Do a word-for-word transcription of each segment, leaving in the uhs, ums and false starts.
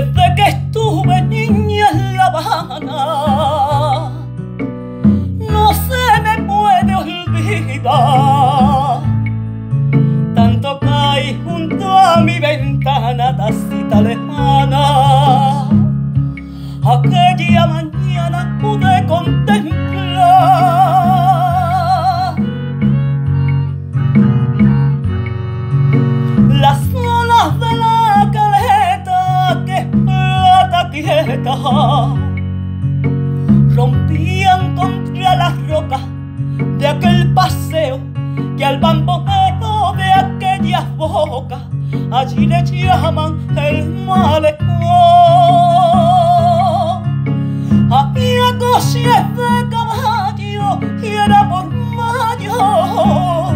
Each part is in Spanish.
Desde que estuve niña en La Habana, no se me puede olvidar tanto caí junto a mi ventana, tacita lejana. Aquella mañana pude contemplar las olas de la caleta que es plata quieta rompían contra las rocas de aquel paseo, que al bamboleo de aquellas bocas allí le llaman el malecón. Había coches de caballo y era por mayo,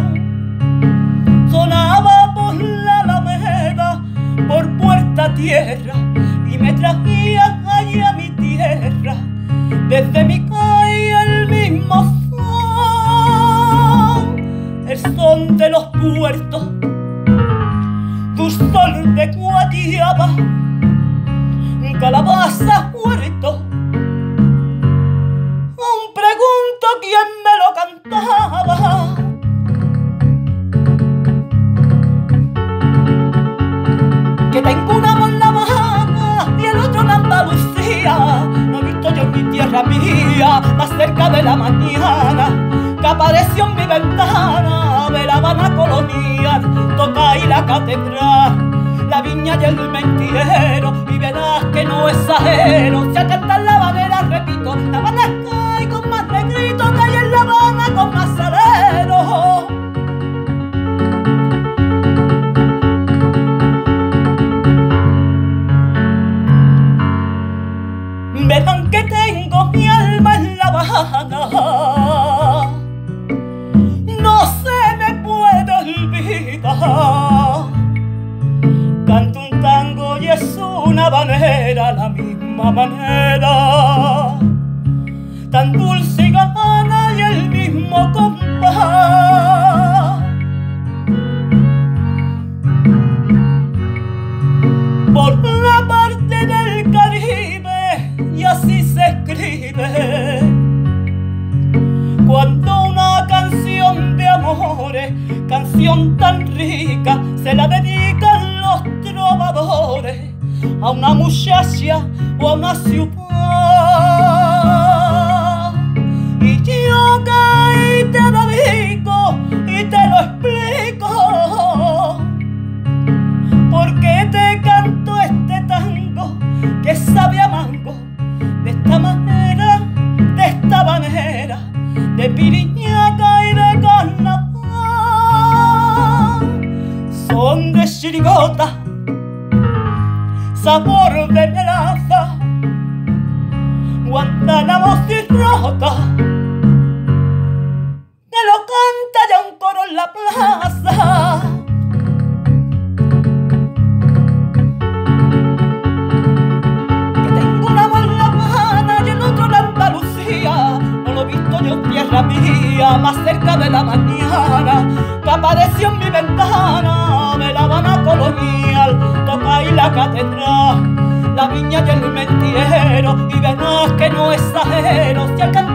sonaba por la Alameda, por Puerta Tierra, y me traían allí a mi tierra, desde mi calle el mismo son, el son de los puertos, dulzor de guayaba, calabaza, puerto. Aún pregunto quién me lo cantaba. Que tengo una por La Habana y el otro en Andalucía. No he visto yo en mi tierra mía, más cerca de la mañana, que apareció en mi ventana de La Habana colonial. Toca ahí la catedral, la viña y el mentiero, y verás que no exagero. Si al cantar la habanera repito, La Habana cae con más negrito que hay en La Habana con más salero. Verán que tengo mi alma en La Habana, no se me puede olvidar. Canto un tango y es una habanera, la misma manera, tan dulce y gana y el mismo compás. Por la parte del Caribe, y así se escribe, cuando una canción de amores, canción tan rica, se la dedican los trovadores a una muchacha o a una ciudad. Y yo caí, te lo digo y te lo explico, porque te canto este tango que sabe a mango, de esta manera, de esta manera, de piriñaca y de carnaval. Son de chirigota, sabor de melaza, Guantánamo y rota, que lo canta ya un coro en la plaza. Que tengo una por La Habana y el otro en Andalucía, no lo he visto yo en tierra mía, más cerca de la mañana, que apareció en mi ventana de La Habana colonial. Toca ahí la catedral, la viña y el mentiero, y verás que no exagero. Si al